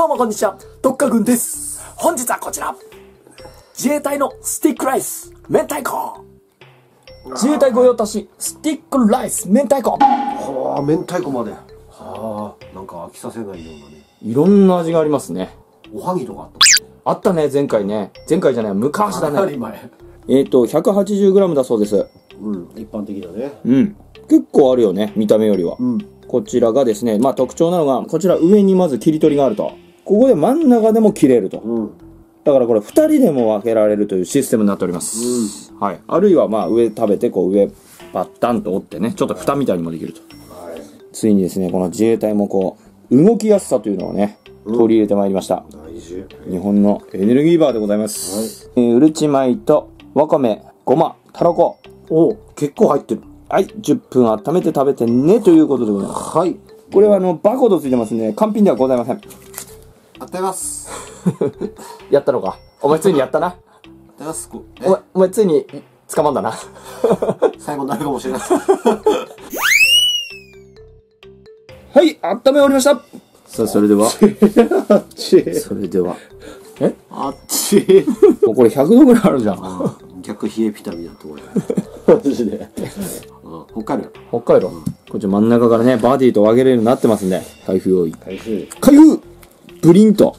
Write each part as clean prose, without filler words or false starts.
どうもこんにちは、特化軍です。本日はこちら、自衛隊のスティックライス明太子。自衛隊御用達スティックライス明太子。 はあ、明太子まで。はあ、なんか飽きさせないようなね。 いろんな味がありますね。 おはぎとかあったね、前回ね。前回じゃない、昔だね。 前。 180g だそうです。 うん、一般的だね。 うん。結構あるよね、見た目よりは。 うん。 こちらがですね、まあ特徴なのが、こちら上にまず切り取りがあると。ここで真ん中でも切れると。 うん。 だからこれ2人でも分けられるというシステムになっております。はい。あるいはまあ上食べて、こう上バッタンと折ってね、ちょっと蓋みたいにもできると。 はい。 ついにですね、この自衛隊もこう、動きやすさというのをね、取り入れてまいりました。 大事。 日本のエネルギーバーでございます。うるち米とわかめ、ごま、たらこ。 お、結構入ってる。 はい。10分温めて食べてね、ということでございます。 はい。 これはバーコードついてますね。完品ではございません。 当てます。 やったのか。お前ついにやったな。 当てます。 お前ついに捕まんだな。 最後になるかもしれない。 はい、温め終わりました。さあ、それでは。 あっち。 それでは。 あっち。 もうこれ100度ぐらいあるじゃん。 逆冷えピタみたいなところで。マジで。北海道。 北海道。こっち真ん中からね、バディと分けれるようになってますんで。開封用意。 開封。 開封プリント。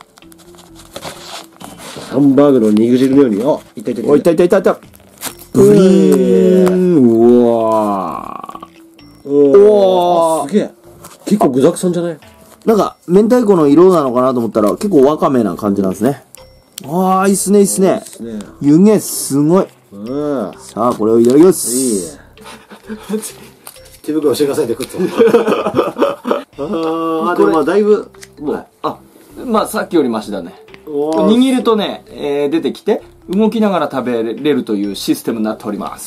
ハンバーグの肉汁のように、いたいたいた。 お、いたいたいたいた。プリン。うわー。 おー。すげえ。結構具沢山じゃない？ なんか、明太子の色なのかなと思ったら、結構わかめな感じなんですね。ああ、いいっすね、いいっすね。湯気すごい。さあ、これをいただきます。 いいね。手袋してくださいって食ってあ、でもまあだいぶ、もう、 まあ、さっきよりマシだね。握るとね、出てきて、動きながら食べれるというシステムになっております。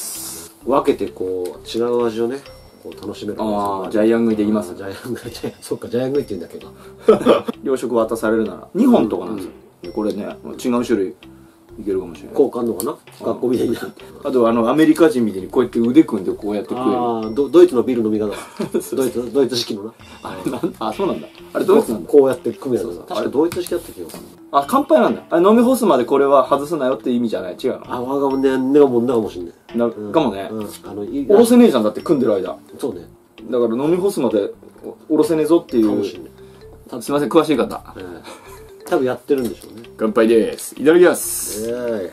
分けてこう、違う味をね、こう楽しめる。 ああ、ジャイアン食いできます。 ジャイアン食い、そっか、ジャイアン食いって言うんだけど。 洋食渡されるなら、2本とかなんですよ。これね、違う種類いけるかもしれない。 こうかんのかな、学校みたいに。 あとアメリカ人みたいにこうやって腕組んでこうやって食える。 ああ、ドイツのビール飲み方。ドイツ式のな。 あ、そうなんだ。あれドイツなんだ。 こうやって組むやつ。確かドイツ式だった気がする。 あ、乾杯なんだ。あれ飲み干すまでこれは外すなよって意味じゃない。違うの。 あ、わがもね、ねがもんなかもしんない。 かもね。 おおろせねえじゃん、だって組んでる間。 そうね。 だから飲み干すまでおろせねえぞっていう。 かもしんない。 すいません、詳しい方。 多分やってるんでしょうね。 乾杯です。いただきます。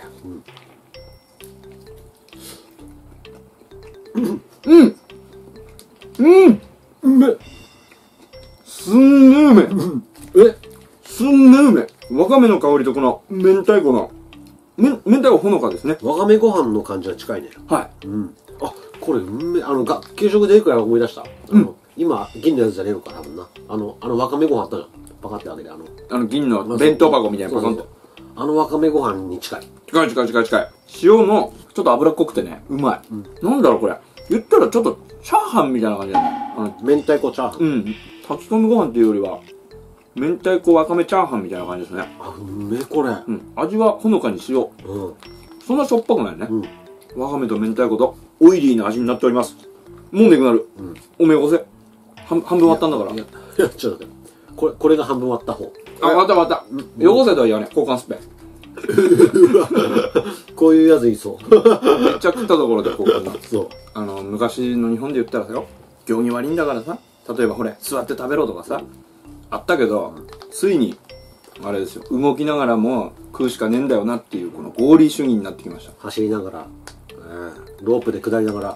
うめっ。すんげえうめえ。すんげえうめえ。わかめの香りとこの明太子の明太子ほのかですね。 わかめご飯の感じは近いね。 はい。 あ、これ給食でいくら思い出した。今銀のやつじゃねえのか多分な。わかめご飯あったじゃん。パカって開けて銀の弁当箱みたいなパカンって。 わかめご飯に近い。近い。塩のちょっと脂っこくてね、うまい。なんだろうこれ。言ったらちょっとチャーハンみたいな感じだね。 明太子チャーハン。 炊き込みご飯っていうよりは、明太子わかめチャーハンみたいな感じですね。 あ、うめえこれ。 味はほのかに塩。そんなしょっぱくないね。わかめと明太子とオイリーな味になっております。もうねくなる。おめえごせ。半分割ったんだから。 いや、ちょっと待って。これが半分割った方。 あ、割った。よこせとは言わね。交換スペ。 こういうやついそう。 めっちゃ食ったところで交換だ。 そう。 昔の日本で言ったらさよ。行儀悪いんだからさ。例えばほれ、座って食べろとかさ。あったけど、ついに、あれですよ。動きながらも食うしかねえんだよなっていう、この合理主義になってきました。 走りながら、ロープで下りながら。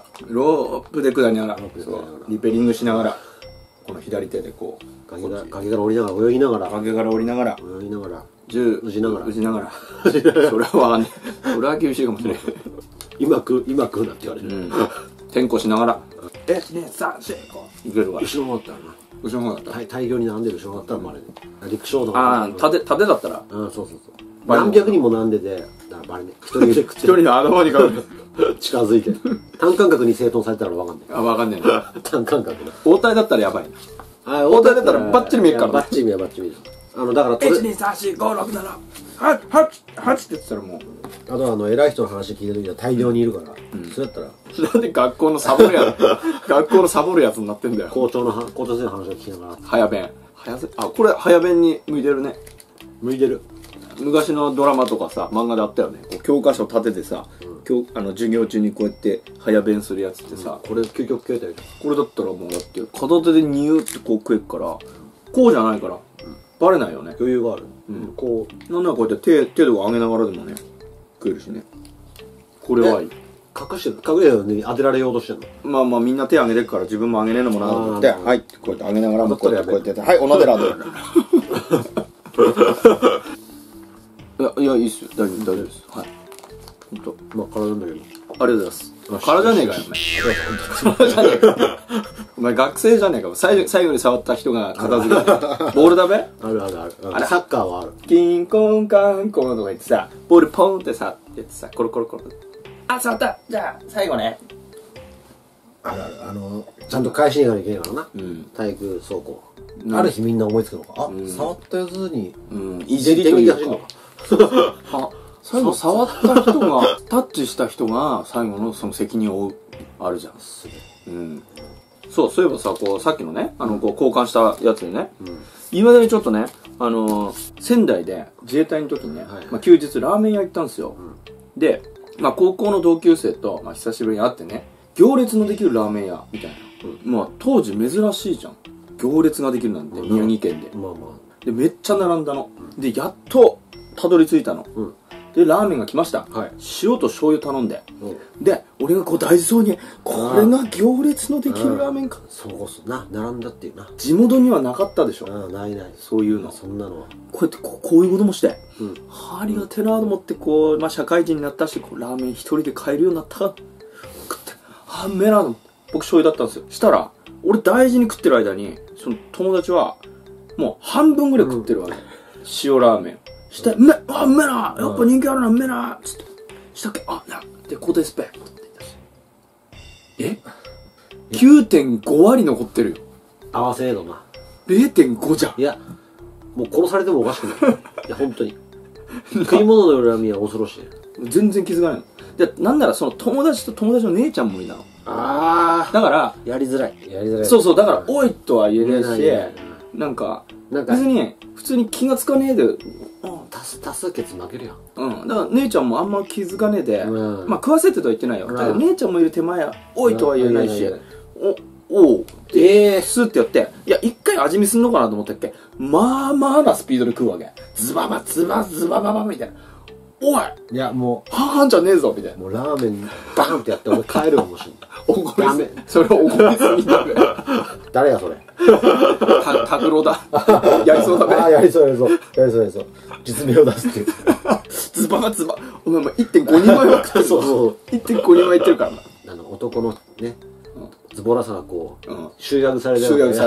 リペリングしながら。この左手でこう崖から降りながら泳ぎながら銃撃ちながらそれはわかんない。それは厳しいかもしれない。 今食うなって言われる。 転校しながらいけるわ。 後ろの方だったらな。 後ろの方だったら大量に並んでる後ろだったらあれ陸上の縦だったらそう何百人も並んでて、だからバレね。一人の頭にかかる。 近づいて単感覚に整頓されたらわかんない。 わかんないな。 単感覚な。 応対だったらやばいな。 応対だったらバッチリ見えるからバッチリ見える。だから 1234567 8って言ってたらもう。 あと偉い人の話聞いた時は大量にいるから、そうやったらなんで学校のサボるやつになってんだよ。 校長先生の話を聞きながら。 早弁。これ早弁に向いてるね。 向いてる。 昔のドラマとかさ、漫画であったよね。こう教科書立ててさ、授業中にこうやって早弁するやつってさ、 これ究極食えたよ。 これだったらもうだって片手でニューってこう食えっから、こうじゃないから、バレないよね。 余裕がある。 こう、なんならこうやって手で上げながらでもね、食えるしね。これはいい。 隠れたのに当てられようとしてんの。 まあまあみんな手上げてるから自分も上げねえのもなと思って、はい、こうやって上げながらもこうやってやって、はい、おなでらで。いや、いいっすよ。大丈夫です。はい。ほんと。 まあ体なんだけど。 ありがとうございます。体じゃねえかよ、お前。体じゃねえか。お前学生じゃねえか。最後に触った人が片付けた。ボールだべ？ ある。あれサッカーはある。 キンコンカンコンとか言ってさ、ボールポンってさ、やってさ、コロコロコロ。あ、触った。じゃあ、最後ね。 ある。ちゃんと返しに行かなきゃいけないからな。体育走行。ある日みんな思いつくのか。あ、触ったやつに、 いじりというか。あ、最後触った人が、タッチした人が最後のその責任を負う。あるじゃん。そういえばさ、こう、さっきのね、こう交換したやつでね、いまだにちょっとね、仙台で自衛隊の時にね、休日ラーメン屋行ったんですよ。で、まあ高校の同級生と、まあ久しぶりに会ってね、行列のできるラーメン屋、みたいな。まあ当時珍しいじゃん。行列ができるなんて、宮城県で。で、めっちゃ並んだの。で、やっと、たどり着いたの。で、ラーメンが来ました。塩と醤油頼んで。で、俺がこう大事そうに、これが行列のできるラーメンか。 そうな、並んだっていうな。 地元にはなかったでしょ。 ない。 そういうの。 そんなのは。 こうやってこういうこともして。ありがてえなと思って、こう、まあ社会人になったし、こうラーメン一人で買えるようになったから、食って、うめえなと思って。僕醤油だったんですよ。したら、俺大事に食ってる間に、その友達は、もう半分ぐらい食ってるわけ。塩ラーメン。して、うめえな、やっぱ人気あるな、うめえな、つって。したっけ、で、コテスペ。え ?9.5 割残ってるよ。 合わせねえのな。 0.5 じゃん。 いや、もう殺されてもおかしくない。いや、本当に。食い物の恨みは恐ろしい。 全然気づかないの。で、なんならその友達と友達の姉ちゃんもいたの。だから、 やりづらい。 そう、だから、おいとは言えないし、なんか、別に、普通に気がつかねえで、 多数決負けるよ。 だから姉ちゃんもあんま気づかねえで、まあ食わせてとは言ってないよ。だから姉ちゃんもいる手前や、おいとは言えないし、おう、スーってやって、いや、一回味見すんのかなと思ったっけ、まあまあなスピードで食うわけ。ズババみたいな。おい、 いや、もう、 半々じゃねえぞ、みたいな。 もうラーメン、バーンってやって俺帰るかもしんない。 ダメ。それ怒りすぎだべ。 誰やそれ。 タグロだ。やりそうだべ。 やりそう。実名を出すっていう。 ズバ。お前も 1.5 人前は食ってる。そう。1.5 人前いってるからな。 男のね、ズボラさがこう、集約されてる。 おい、チ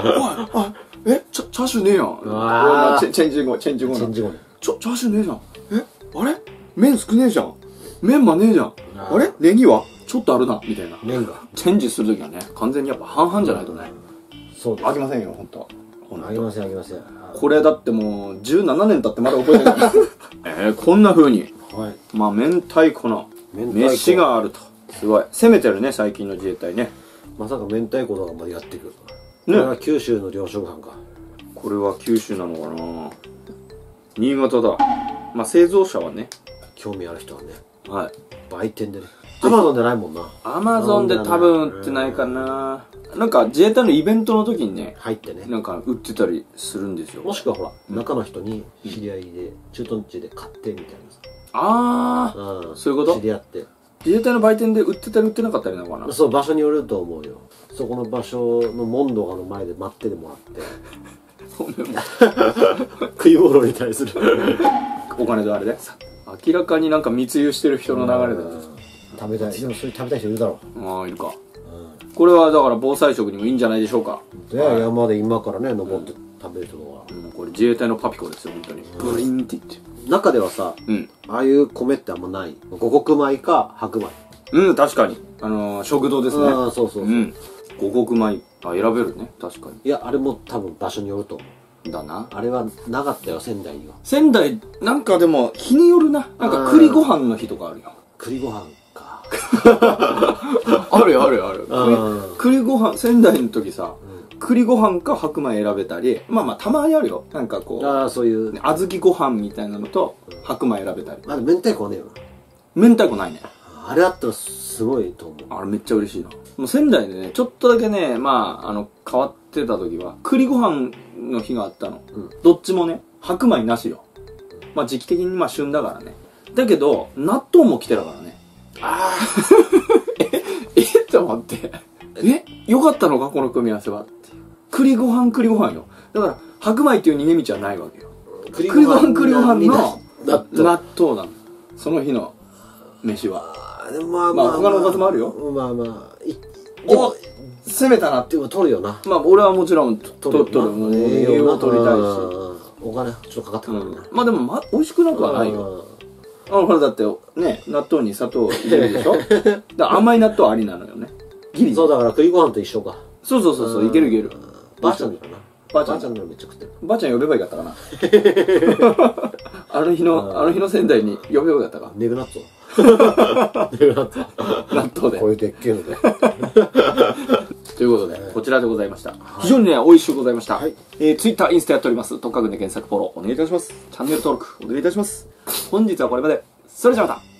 ャーシューねえやん。チェンジ後ね。チャーシューねえじゃん。あれ麺少ねえじゃん。メンマねえじゃん。あれネギはちょっとあるな。みたいな。 麺が。 チェンジするときはね、完全にやっぱ半々じゃないとね。 そうです。 あきませんよ、ほんと。 あげません。 これだってもう17年経ってまだ覚えてない。こんな風に。まあ、明太子の飯があると。すごい。攻めてるね、最近の自衛隊ね。 まさか明太子とかまでやってくる。これは九州の糧食班か。 これは九州なのかな。新潟だ。まあ製造者はね、 興味ある人はね、 はい、 売店でね。アマゾンじゃないもんな。 アマゾンで多分売ってないかな。なんか自衛隊のイベントの時にね、 入ってね、 なんか売ってたりするんですよ。 もしくはほら、中の人に知り合いで駐屯地で買ってみたいなさ。 そういうこと？ 知り合って。 自衛隊の売店で売ってたり売ってなかったりなのかな。 そう、場所によると思うよ。そこの場所の門戸の前で待っててもらって。食い物に対するお金とあれで明らかになんか密輸してる人の流れだ。 食べたい。でもそれ食べたい人いるだろう。いるか。これはだから防災食にもいいんじゃないでしょうか。 山で今からね登って食べる人はこれ自衛隊のパピコですよ、本当に。ブリンって言って。 中ではさ、ああいう米ってあんまない。五穀米か白米。 確かに食堂ですね。 そう。 五穀米選べるね、確かに。 いや、あれも多分場所によると思う。 だな。 あれはなかったよ、仙台には。 仙台なんかでも日によるな。なんか栗ご飯の日とかあるよ。 栗ご飯か。 ある。栗ご飯仙台の時さ、 栗ご飯か白米選べたり、まあまあたまにあるよ。なんかこう、 ああ、そういう。 小豆ご飯みたいなのと白米選べたり。 あ、明太子はねえよ明太子ないね。 な。あれあったらすごいと思う。 あれめっちゃ嬉しいな。もう仙台でね、ちょっとだけね、まあ、変わってた時は、栗ご飯の日があったの。どっちもね、白米なしよ。まあ時期的にまあ旬だからね。だけど、納豆も来てたからね。 あって思って。よかったのかこの組み合わせはって。栗ご飯よ。だから、白米っていう逃げ道はないわけよ。栗ご飯の納豆なの。その日の飯は。まあ他のおかずもあるよ。 まあまあ。 お攻めたなって。 でも取るよな。 まあ俺はもちろん取る。栄養取りたいし。 お金ちょっとかかったからね。 まあでも美味しくなくはないよ。ほらだってね、納豆に砂糖入れるでしょ。だから甘い納豆ありなのよね。ギリ。 そうだから栗ご飯と一緒か。 そう、いける。 ばあちゃんだな。 ばあちゃんならめっちゃ食ってる。 ばあちゃん呼べばよかったかな。あの日の仙台に呼べばよかったか。 ネグナッツを。ネグナッツを。 納豆で。 こういうでっけえので。 ということで、こちらでございました。非常にね、美味しゅうございました。Twitter、インスタやっております。特化群で検索フォローお願いいたします。チャンネル登録お願いいたします。本日はこれまで。それじゃあまた。